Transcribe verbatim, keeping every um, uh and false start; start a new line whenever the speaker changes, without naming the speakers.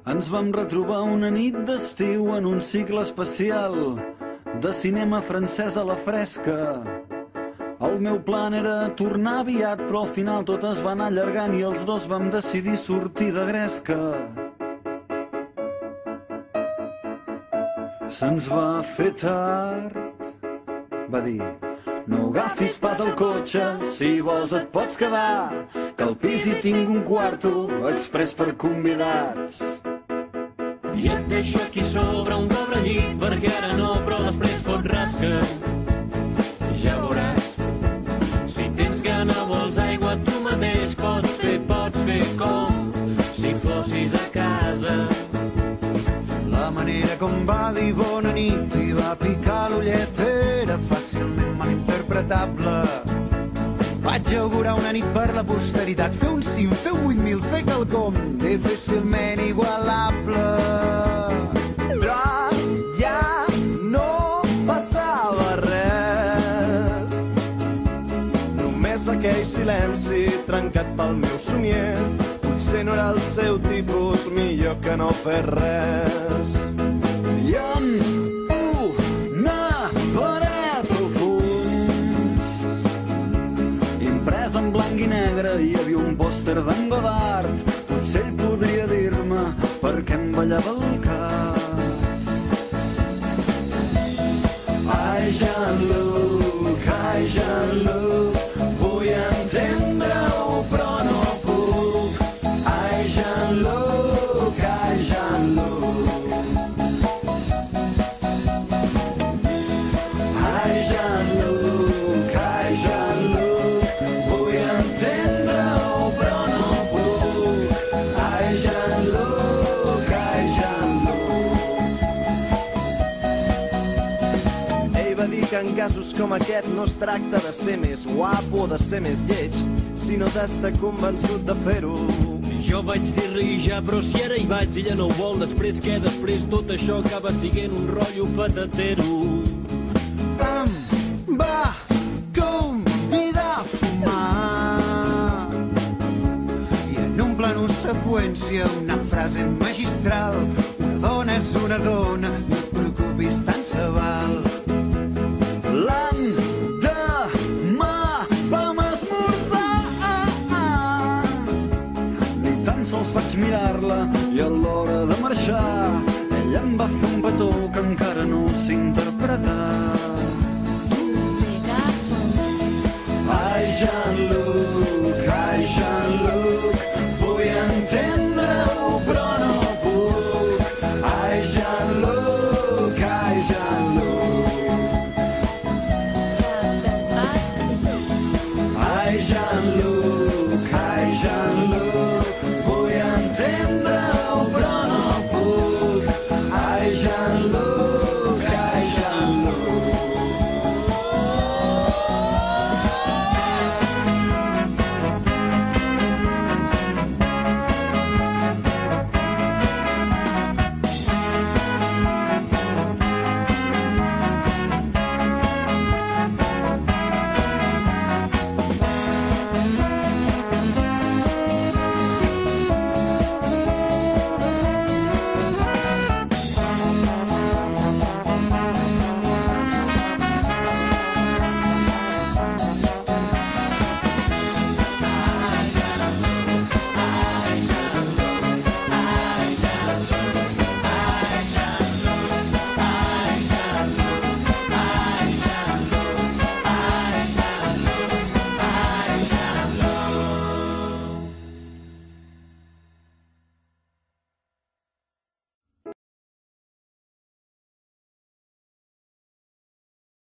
Ens vam retrobar una nit d'estiu en un cicle especial de cinema francès a la fresca. El meu plan era tornar aviat, però al final tot es va anar allargant i els dos vam decidir sortir de gresca. Se'ns va fer tard, va dir, no agafis pas el cotxe, si vols et pots quedar, que al pis hi tinc un quarto express per convidats.
I et deixo aquí sobre un pobre llit, perquè ara no, però després fot rasca. Ja veuràs, si tens gana vols aigua tu mateix pots fer, pots fer com si fossis a casa.
La manera com va dir bona nit i va picar l'ullet era fàcilment malinterpretable. Vaig augurar una nit per la posteritat, fer un cim, fer un vuit mil, fer quelcom difícilment igualable. Però ja no passava res, només aquell silenci trencat pel meu somier. Potser no era el seu tipus, millor que no fer res. I amb una paret al fons, imprès en blanc i negre, hi havia un pòster d'en Godard. Potser ell podria dir-me per què em ballava el cap. Ai, Jean-Luc, ai, Jean-Luc, vull entendre-ho però no puc. Ai, Jean-Luc, ai, Jean-Luc, ai, Jean-Luc, ai, Jean-Luc, vull entendre-ho però no puc. Ai, Jean-Luc, ai, Jean-Luc. Ell va dir que en casos com aquest no es tracta de ser més guapo o de ser més lleig, sinó d'estar convençut de fer-ho.
Jo vaig dir-li ja, però si ara hi vaig, ella no ho vol. Després què? Després tot això acaba siguent un rotllo patatero.
Em va convidar a fumar i en un plano seqüència una frase magistral: una dona és una dona, no et preocupis, tant se val. L'endemà vam esmorzar, ni tan sols vaig mirar-la i a l'hora de marxar ella em va fer un petó que encara no sé interpretar.